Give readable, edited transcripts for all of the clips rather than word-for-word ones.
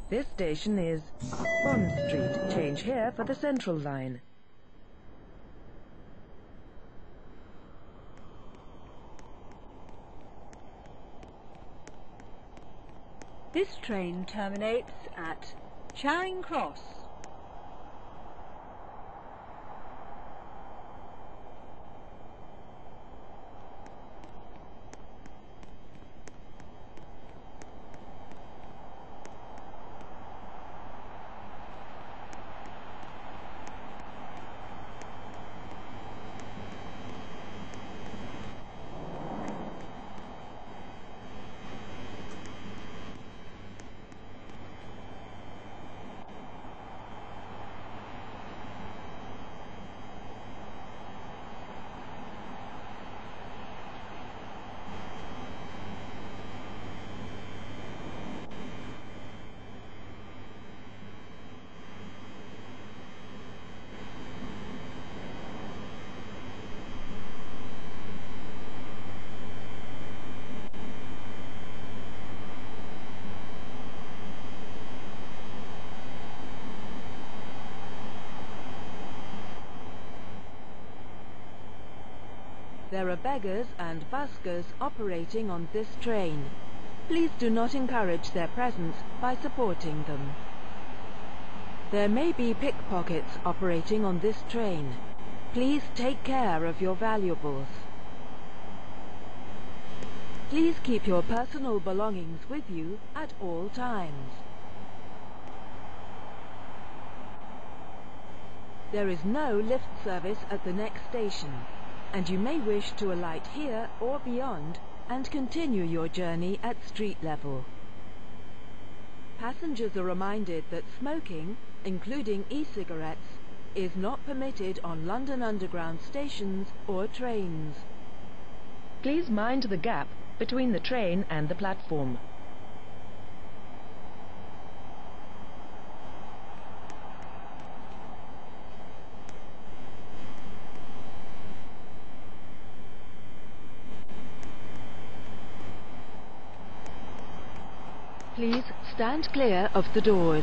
This station is Bond Street. Change here for the Central Line. This train terminates at Charing Cross. There are beggars and buskers operating on this train. Please do not encourage their presence by supporting them. There may be pickpockets operating on this train. Please take care of your valuables. Please keep your personal belongings with you at all times. There is no lift service at the next station, and you may wish to alight here or beyond and continue your journey at street level. Passengers are reminded that smoking, including e-cigarettes, is not permitted on London Underground stations or trains. Please mind the gap between the train and the platform. Please stand clear of the doors.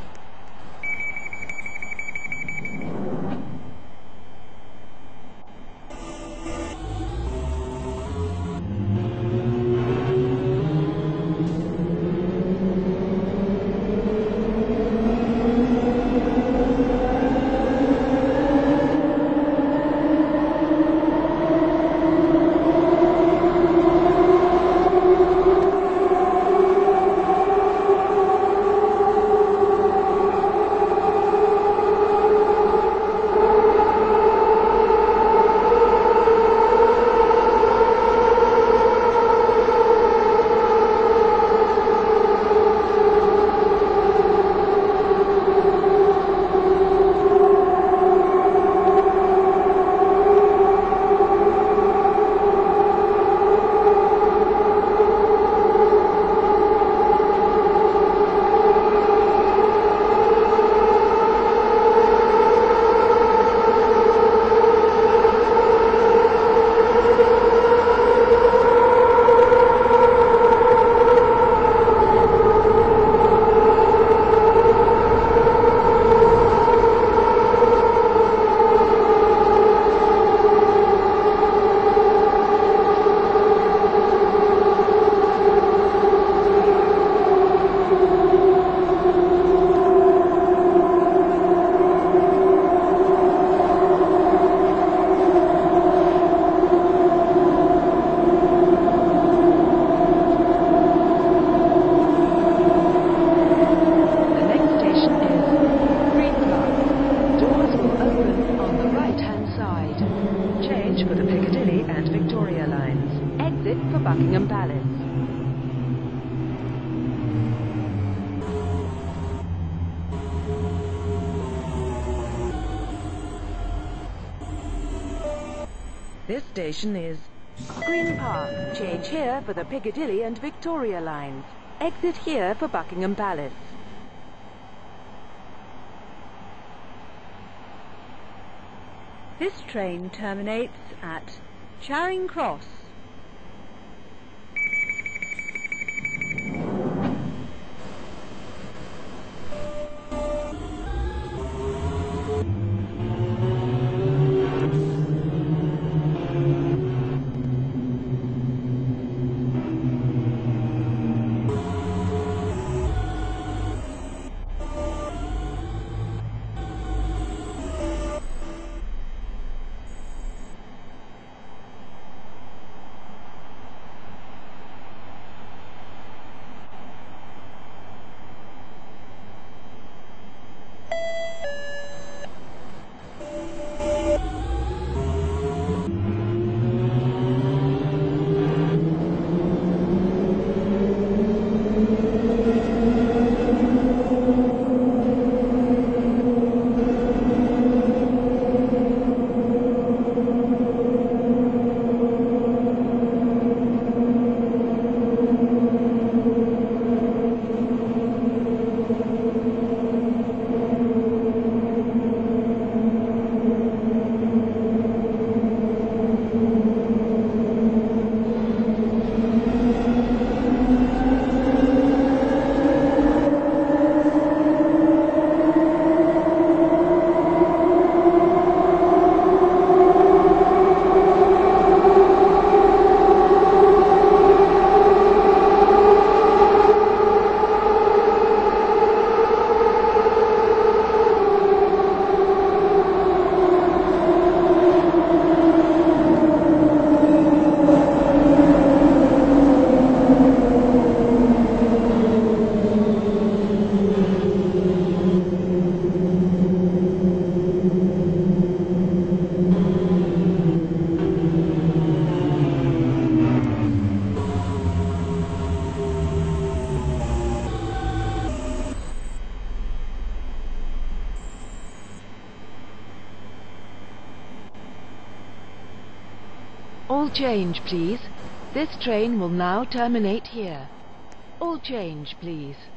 This station is Green Park. Change here for the Piccadilly and Victoria lines. Exit here for Buckingham Palace. This train terminates at Charing Cross. All change, please. This train will now terminate here. All change, please.